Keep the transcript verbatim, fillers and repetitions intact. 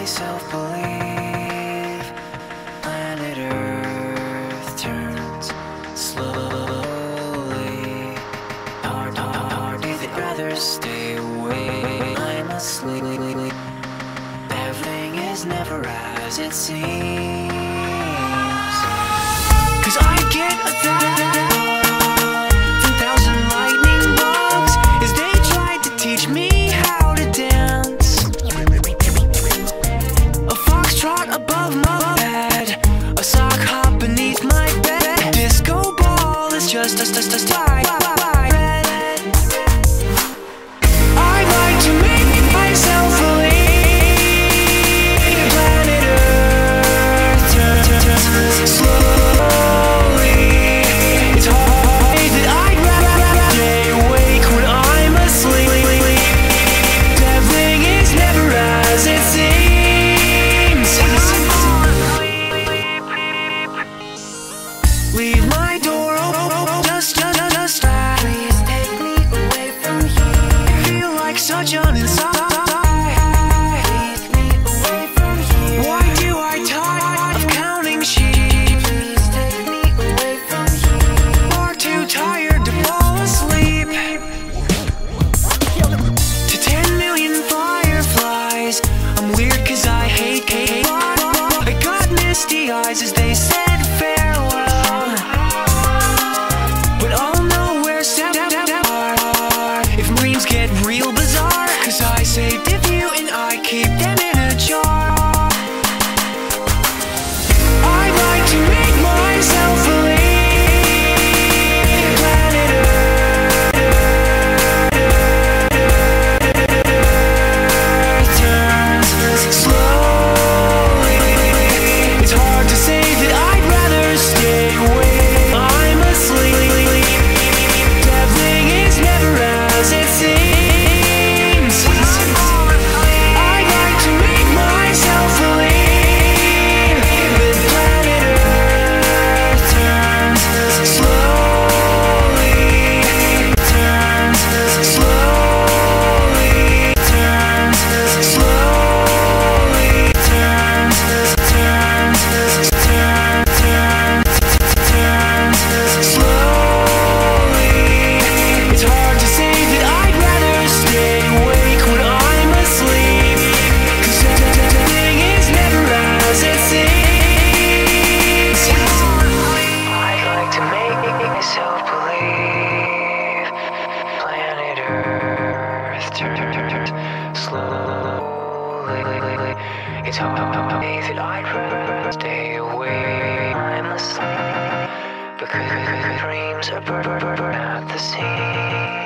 myself believe planet Earth turns slowly. Hard, hard, hard, I'd rather stay awake. I'm asleep. Everything is never as it seems. Cause I get a thousand lightning bugs as they tried to teach me how to dance. A foxtrot above my bed, a sock hop beneath my bed. Disco ball is just a tie. I like to make myself believe planet Earth turns slowly. It's hard that I'd rather stay awake when I'm asleep. Everything is never as it seems. Leave my door open, just, just, just please take me away from here. I feel like such an inside. Take me away from here. Why do I tire of counting sheep? Please take me away from here. Far too tired to fall asleep. To ten million fireflies, I'm weird cause I hate cake. I got misty eyes as they said farewell, but I'll know where steps are if dreams get real bizarre. Cause I saved a few and I keep them in a jar. I like to make myself believe planet Earth turns slowly. It's hard to say that I'd rather stay awake. I'm asleep. Everything is never as it seems. I like to make myself believe that planet Earth turns slowly. Turns slowly. Turns slowly. Turns, turns, turns, turns, turns slowly. It's hard to say that I'd rather stay awake when I'm asleep. Cause everything is never as it seems. I'd like to make myself believe planet Earth turns slowly. It's hard to say that I'd rather stay awake. I'm asleep because dreams are not the same.